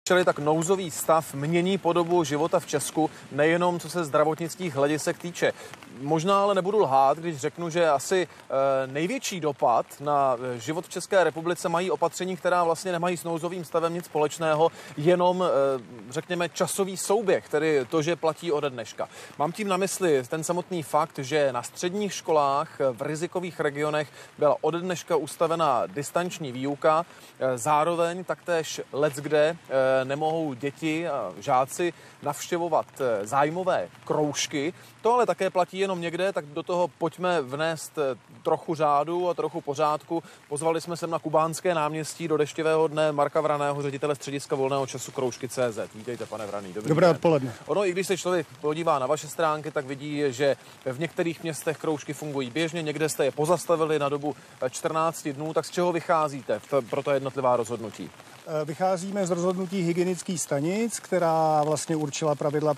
Čili tak nouzový stav mění podobu života v Česku, nejenom co se zdravotnických hledisek týče. Možná ale nebudu lhát, když řeknu, že asi největší dopad na život v České republice mají opatření, která vlastně nemají s nouzovým stavem nic společného, jenom řekněme časový souběh, tedy to, že platí ode dneška. Mám tím na mysli ten samotný fakt, že na středních školách v rizikových regionech byla ode dneška ustavena distanční výuka, zároveň taktéž leckde nemohou děti a žáci navštěvovat zájmové kroužky. To ale také platí jenom někde, tak do toho pojďme vnést trochu řádu a trochu pořádku. Pozvali jsme sem na Kubánské náměstí do deštivého dne Marka Vraného, ředitele střediska volného času Kroužky.cz. Vítejte, pane Vraný. Dobré odpoledne. Ono, i když se člověk podívá na vaše stránky, tak vidí, že v některých městech kroužky fungují běžně, někde jste je pozastavili na dobu 14 dnů. Tak z čeho vycházíte pro to jednotlivá rozhodnutí? Vycházíme z rozhodnutí hygienických stanic, která vlastně určila pravidla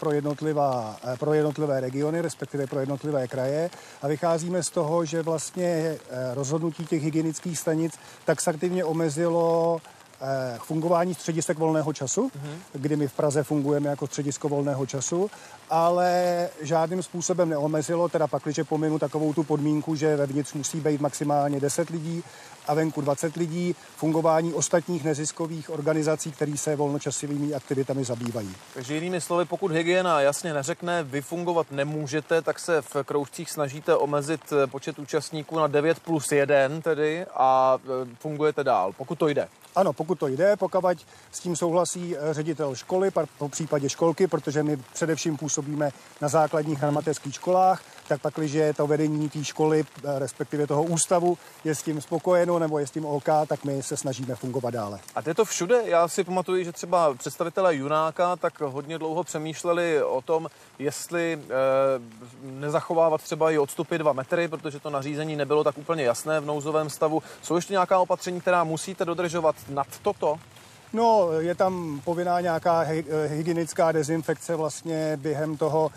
pro jednotlivé regiony, respektive pro jednotlivé kraje. A vycházíme z toho, že vlastně rozhodnutí těch hygienických stanic taxativně omezilo fungování středisek volného času, kdy my v Praze fungujeme jako středisko volného času, ale žádným způsobem neomezilo, teda pakliže pominu takovou tu podmínku, že vevnitř musí být maximálně 10 lidí a venku 20 lidí, fungování ostatních neziskových organizací, které se volnočasovými aktivitami zabývají. Takže jinými slovy, pokud hygiena jasně neřekne, vy fungovat nemůžete, tak se v kroužcích snažíte omezit počet účastníků na 9+1 tedy a fungujete dál, pokud to jde. Ano, pokud to jde, pokud s tím souhlasí ředitel školy, po případě školky, protože my především působíme na základních a mateřských školách, tak pak, když to vedení té školy, respektive toho ústavu, je s tím spokojeno nebo je s tím OK, tak my se snažíme fungovat dále. A je to všude? Já si pamatuju, že třeba představitelé Junáka tak hodně dlouho přemýšleli o tom, jestli nezachovávat třeba i odstupy 2 metry, protože to nařízení nebylo tak úplně jasné v nouzovém stavu. Jsou ještě nějaká opatření, která musíte dodržovat nad toto? No, je tam povinná nějaká hygienická dezinfekce vlastně během toho,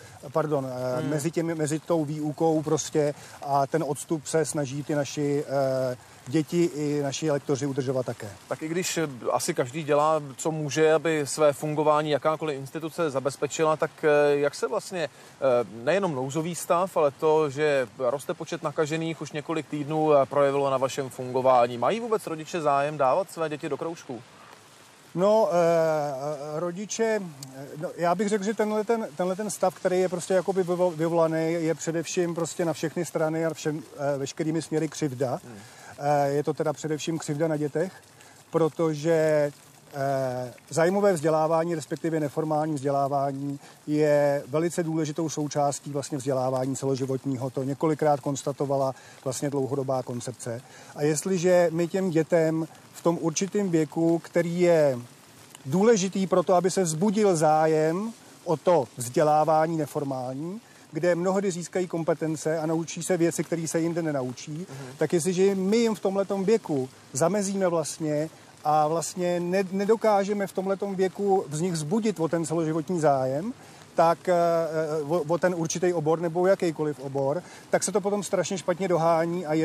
mezi tou výukou prostě a ten odstup se snaží ty naši děti i naši lektoři udržovat také. Tak i když asi každý dělá, co může, aby své fungování jakákoliv instituce zabezpečila, tak jak se vlastně nejenom nouzový stav, ale to, že roste počet nakažených už několik týdnů, projevilo na vašem fungování? Mají vůbec rodiče zájem dávat své děti do kroužků? No, rodiče, já bych řekl, že tenhle ten stav, který je prostě jakoby vyvolaný, je především prostě na všechny strany a veškerými směry křivda. Je to teda především křivda na dětech, protože zájmové vzdělávání, respektive neformální vzdělávání, je velice důležitou součástí vlastně vzdělávání celoživotního. To několikrát konstatovala vlastně dlouhodobá koncepce. A jestliže my těm dětem v tom určitém věku, který je důležitý pro to, aby se vzbudil zájem o to vzdělávání neformální, kde mnohdy získají kompetence a naučí se věci, které se jinde nenaučí, tak jestliže my jim v tomhletom věku zamezíme vlastně a vlastně nedokážeme v tomhletom věku z nich vzbudit o ten celoživotní zájem, tak o ten určitý obor nebo jakýkoliv obor, tak se to potom strašně špatně dohání a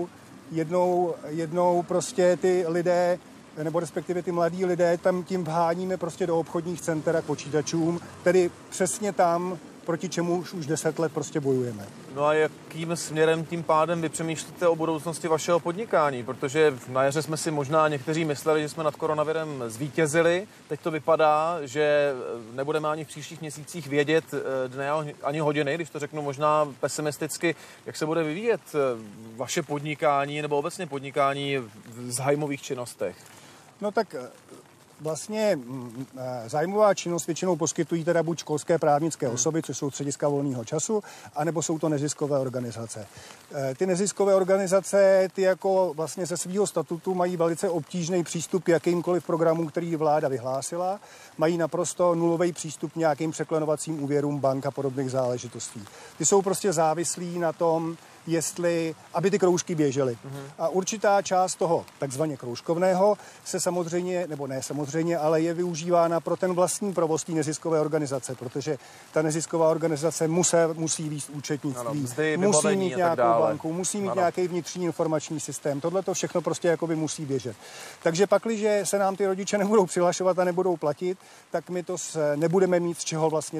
jednou prostě ty lidé, nebo respektive ty mladí lidé, tam tím vháníme prostě do obchodních center a k počítačům, tedy přesně tam, proti čemu už 10 let prostě bojujeme. No a jakým směrem tím pádem vy přemýšlíte o budoucnosti vašeho podnikání? Protože na jaře jsme si možná někteří mysleli, že jsme nad koronavirem zvítězili. Teď to vypadá, že nebudeme ani v příštích měsících vědět dne ani hodiny, když to řeknu možná pesimisticky, jak se bude vyvíjet vaše podnikání nebo obecně podnikání v zájmových činnostech. No tak vlastně zájmová činnost většinou poskytují teda buď školské právnické osoby, což jsou střediska volného času, anebo jsou to neziskové organizace. Ty neziskové organizace, ty jako vlastně ze svého statutu mají velice obtížný přístup k jakýmkoliv programům, který vláda vyhlásila. Mají naprosto nulový přístup k nějakým překlenovacím úvěrům bank a podobných záležitostí. Ty jsou prostě závislí na tom, aby ty kroužky běžely. A určitá část toho takzvaně kroužkovného se samozřejmě, nebo ne samozřejmě, ale je využívána pro ten vlastní provoz té neziskové organizace, protože ta nezisková organizace musí vést účetnictví, musí mít nějakou banku, musí mít nějaký vnitřní informační systém. Tohle to všechno prostě jakoby musí běžet. Takže pakliže se nám ty rodiče nebudou přihlašovat a nebudou platit, tak my to nebudeme mít z čeho vlastně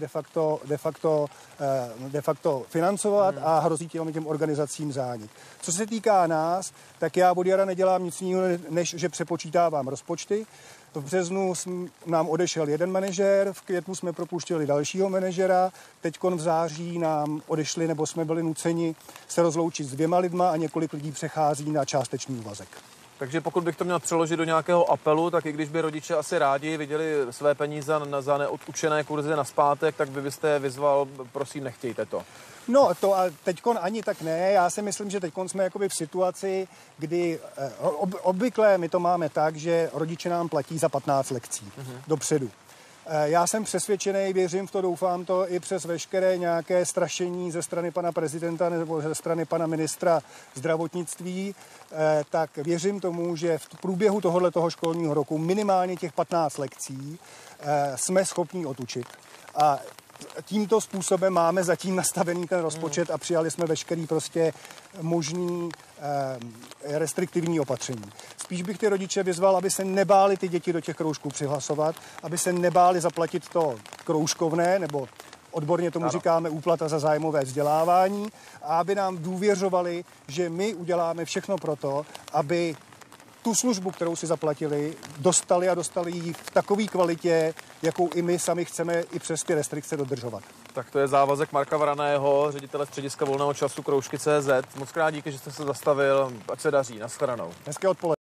de facto financovat a hrozí těm organizacím zánik. Co se týká nás, tak já od jara nedělám nic jiného, než že přepočítávám rozpočty. V březnu nám odešel jeden manažer, v květnu jsme propouštěli dalšího manažera, teďkon v září nám odešli, nebo jsme byli nuceni se rozloučit s 2 lidma a několik lidí přechází na částečný úvazek. Takže pokud bych to měl přeložit do nějakého apelu, tak i když by rodiče asi rádi viděli své peníze za neodučené kurzy nazpátek, tak byste je vyzval, prosím, nechtějte to. No to a teďkon ani tak ne, já si myslím, že teďkon jsme jakoby v situaci, kdy obvykle my to máme tak, že rodiče nám platí za 15 lekcí dopředu. Já jsem přesvědčený, věřím v to, doufám to i přes veškeré nějaké strašení ze strany pana prezidenta nebo ze strany pana ministra zdravotnictví, tak věřím tomu, že v průběhu tohoto školního roku minimálně těch 15 lekcí jsme schopni odučit. A tímto způsobem máme zatím nastavený ten rozpočet a přijali jsme veškerý prostě možný restriktivní opatření. Spíš bych ty rodiče vyzval, aby se nebáli ty děti do těch kroužků přihlasovat, aby se nebáli zaplatit to kroužkovné, nebo odborně tomu říkáme úplata za zájmové vzdělávání, a aby nám důvěřovali, že my uděláme všechno pro to, aby tu službu, kterou si zaplatili, dostali ji v takové kvalitě, jakou i my sami chceme i přes ty restrikce dodržovat. Tak to je závazek Marka Vraného, ředitele střediska volného času Kroužky.cz. Moc krát díky, že jste se zastavil, ať se daří. Naschledanou. Hezké odpoledne.